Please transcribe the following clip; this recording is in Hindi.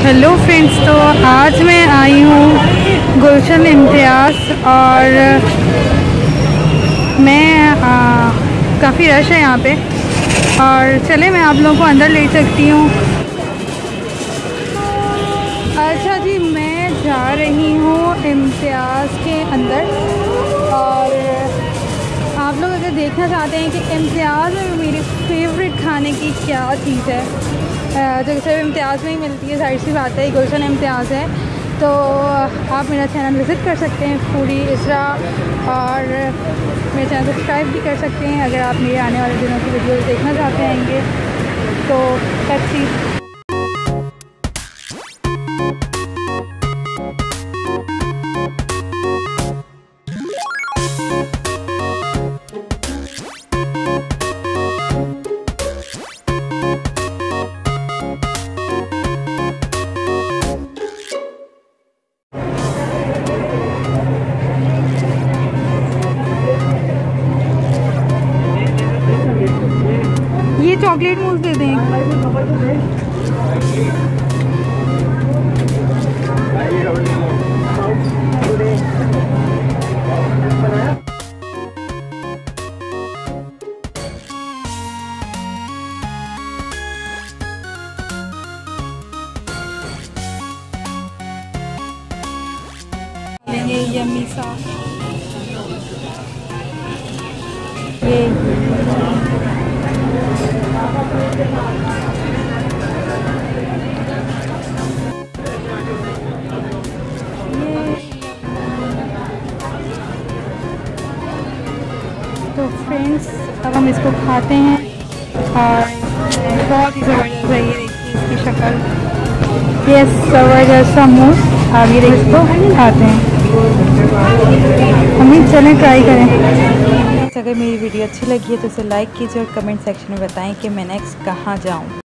हेलो फ्रेंड्स, तो आज मैं आई हूँ गुलशन इम्तियाज़ और मैं काफ़ी रश है यहाँ पे और चले मैं आप लोगों को अंदर ले सकती हूँ। अच्छा जी, मैं जा रही हूँ इम्तियाज़ के अंदर और आप लोग अगर देखना चाहते हैं कि इम्तियाज़ में मेरी फेवरेट खाने की क्या चीज़ है जो सिर्फ इम्तियाज़ में ही मिलती है, जाहिर सी बात है गुलशन इम्तियाज़ है, तो आप मेरा चैनल विज़िट कर सकते हैं फूडी इसरा और मेरे चैनल सब्सक्राइब भी कर सकते हैं अगर आप मेरे आने वाले दिनों की वीडियोस देखना चाहते हैंगे। तो अच्छी चॉकलेट मूस दे दें। ये यम्मी सा ये तो फ्रेंड्स, अब हम इसको खाते हैं और बहुत ही ज़बरदस्त है। ये देखिए इसकी शक्ल, ये ज़बरदस्त सा मूस। आप ये देखिए इसको खाते हैं, हम भी चलें ट्राई करें। अगर मेरी वीडियो अच्छी लगी है तो इसे लाइक कीजिए और कमेंट सेक्शन में बताएं कि मैं नेक्स्ट कहाँ जाऊँ।